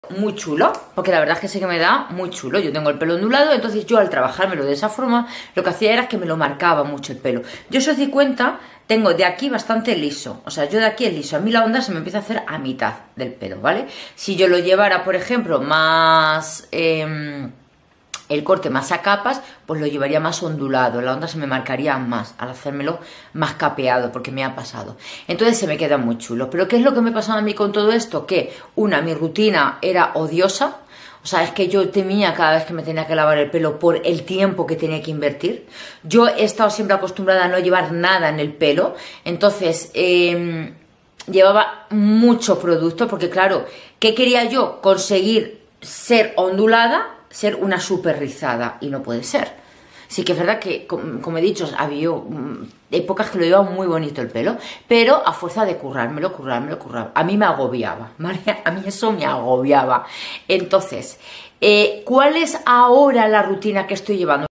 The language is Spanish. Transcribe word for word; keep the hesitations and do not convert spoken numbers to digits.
muy chulo, porque la verdad es que sí que me da muy chulo. Yo tengo el pelo ondulado, entonces yo al trabajármelo de esa forma, lo que hacía era que me lo marcaba mucho el pelo. Yo, si os di cuenta, tengo de aquí bastante liso, o sea, yo de aquí es liso. A mí la onda se me empieza a hacer a mitad del pelo, ¿vale? Si yo lo llevara, por ejemplo, más... Eh, el corte más a capas, pues lo llevaría más ondulado, la onda se me marcaría más al hacérmelo más capeado, porque me ha pasado. Entonces se me queda muy chulo. Pero ¿qué es lo que me pasaba a mí con todo esto? Que, una, mi rutina era odiosa. O sea, es que yo temía cada vez que me tenía que lavar el pelo por el tiempo que tenía que invertir. Yo he estado siempre acostumbrada a no llevar nada en el pelo. Entonces, eh, llevaba mucho producto, porque claro, ¿qué quería yo? Conseguir ser ondulada, ser una super rizada, y no puede ser. Sí que es verdad que, como he dicho, había épocas que lo llevaba muy bonito el pelo, pero a fuerza de currármelo, currármelo, currármelo, a mí me agobiaba, ¿vale? A mí eso me agobiaba. Entonces, eh, ¿cuál es ahora la rutina que estoy llevando?